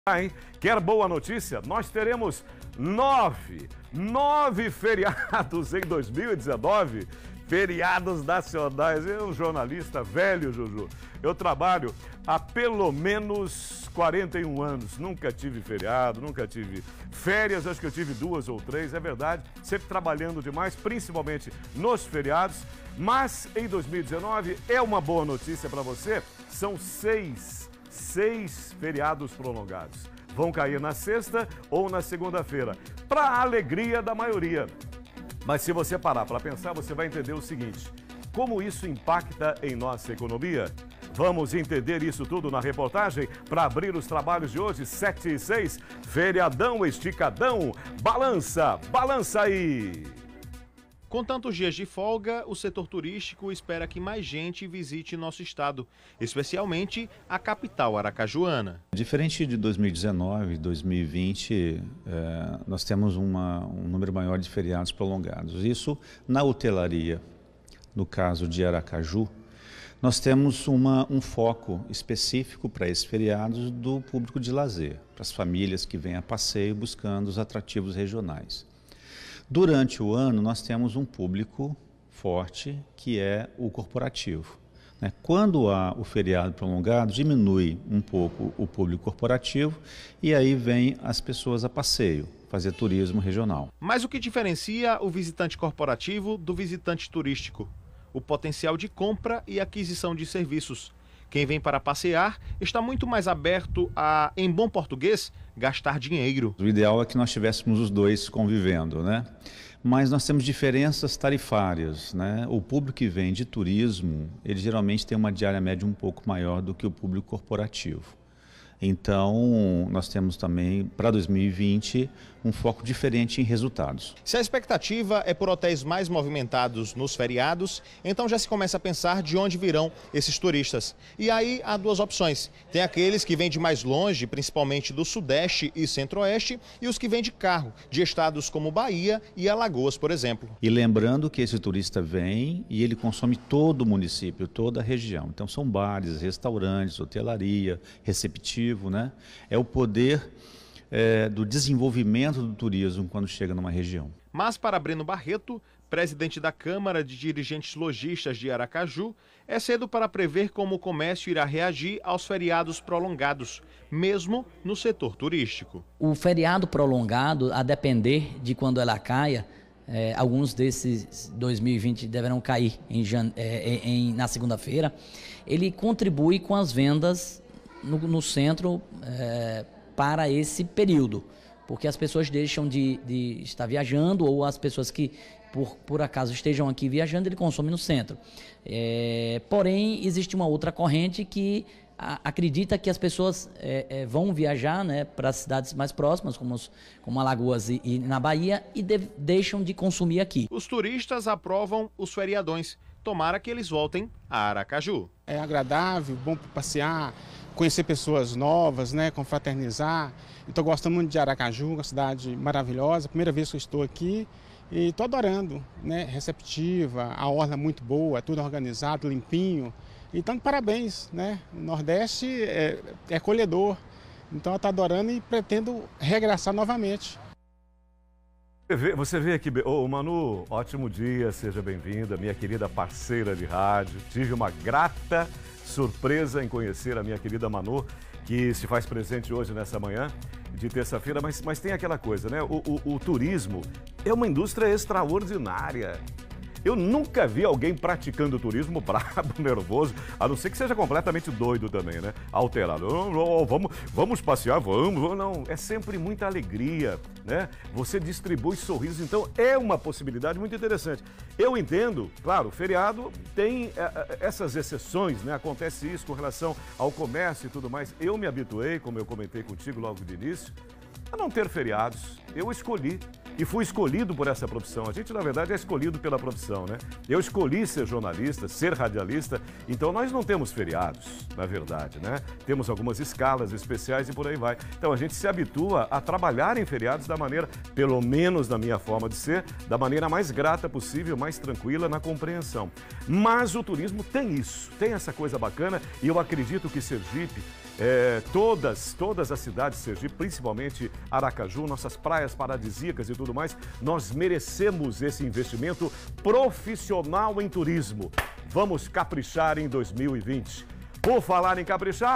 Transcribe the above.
Hein? Quer boa notícia? Nós teremos nove feriados em 2019, feriados nacionais. Eu, jornalista velho, Juju, eu trabalho há pelo menos 41 anos, nunca tive feriado, nunca tive férias, acho que eu tive 2 ou 3, é verdade, sempre trabalhando demais, principalmente nos feriados, mas em 2019 é uma boa notícia para você, são seis feriados prolongados. Vão cair na sexta ou na segunda-feira, para a alegria da maioria. Mas se você parar para pensar, você vai entender o seguinte: como isso impacta em nossa economia? Vamos entender isso tudo na reportagem para abrir os trabalhos de hoje, 7 e 6, feriadão esticadão, balança aí! Com tantos dias de folga, o setor turístico espera que mais gente visite nosso estado, especialmente a capital aracajuana. Diferente de 2019 e 2020, nós temos um número maior de feriados prolongados. Isso na hotelaria, no caso de Aracaju, nós temos um foco específico para esses feriados do público de lazer, para as famílias que vêm a passeio buscando os atrativos regionais. Durante o ano, nós temos um público forte, que é o corporativo. Quando há o feriado prolongado, diminui um pouco o público corporativo e aí vem as pessoas a passeio, fazer turismo regional. Mas o que diferencia o visitante corporativo do visitante turístico? O potencial de compra e aquisição de serviços. Quem vem para passear está muito mais aberto a, em bom português, gastar dinheiro. O ideal é que nós tivéssemos os dois convivendo, né? Mas nós temos diferenças tarifárias, né? O público que vem de turismo, ele geralmente tem uma diária média um pouco maior do que o público corporativo. Então, nós temos também, para 2020, um foco diferente em resultados. Se a expectativa é por hotéis mais movimentados nos feriados, então já se começa a pensar de onde virão esses turistas. E aí há duas opções. Tem aqueles que vêm de mais longe, principalmente do Sudeste e Centro-Oeste, e os que vêm de carro, de estados como Bahia e Alagoas, por exemplo. E lembrando que esse turista vem e ele consome todo o município, toda a região. Então são bares, restaurantes, hotelaria, receptivo, né? É o poder do desenvolvimento do turismo quando chega numa região. Mas para Breno Barreto, presidente da Câmara de Dirigentes Lojistas de Aracaju, é cedo para prever como o comércio irá reagir aos feriados prolongados, mesmo no setor turístico. O feriado prolongado, a depender de quando ela caia, alguns desses 2020 deverão cair na segunda-feira, ele contribui com as vendas no centro para esse período, porque as pessoas deixam de estar viajando, ou as pessoas que por acaso estejam aqui viajando, ele consome no centro. Porém, existe uma outra corrente que acredita que as pessoas vão viajar, né, para as cidades mais próximas, como Alagoas e na Bahia, e deixam de consumir aqui. Os turistas aprovam os feriadões. Tomara que eles voltem a Aracaju. É agradável, bom para passear, conhecer pessoas novas, né, confraternizar. Estou gostando muito de Aracaju, uma cidade maravilhosa, primeira vez que eu estou aqui e estou adorando, né, receptiva, a orla muito boa, tudo organizado, limpinho. Então, parabéns, né, o Nordeste é acolhedor, então eu estou adorando e pretendo regressar novamente. Você vê aqui, Manu, ótimo dia, seja bem-vinda, minha querida parceira de rádio. Tive uma grata surpresa em conhecer a minha querida Manu, que se faz presente hoje nessa manhã de terça-feira, mas tem aquela coisa, né? O turismo é uma indústria extraordinária. Eu nunca vi alguém praticando turismo brabo, nervoso, a não ser que seja completamente doido também, né? Alterado. Vamos passear, vamos. Não, é sempre muita alegria, né? Você distribui sorrisos, então é uma possibilidade muito interessante. Eu entendo, claro, feriado tem essas exceções, né? Acontece isso com relação ao comércio e tudo mais. Eu me habituei, como eu comentei contigo logo de início, a não ter feriados. Eu escolhi e fui escolhido por essa profissão. A gente, na verdade, é escolhido pela profissão, né? Eu escolhi ser jornalista, ser radialista, então nós não temos feriados, na verdade, né? Temos algumas escalas especiais e por aí vai. Então a gente se habitua a trabalhar em feriados da maneira, pelo menos na minha forma de ser, da maneira mais grata possível, mais tranquila na compreensão. Mas o turismo tem isso, tem essa coisa bacana, e eu acredito que Sergipe todas as cidades de Sergipe, principalmente Aracaju, nossas praias paradisíacas e tudo mais, nós merecemos esse investimento profissional em turismo. Vamos caprichar em 2020. Por falar em caprichar,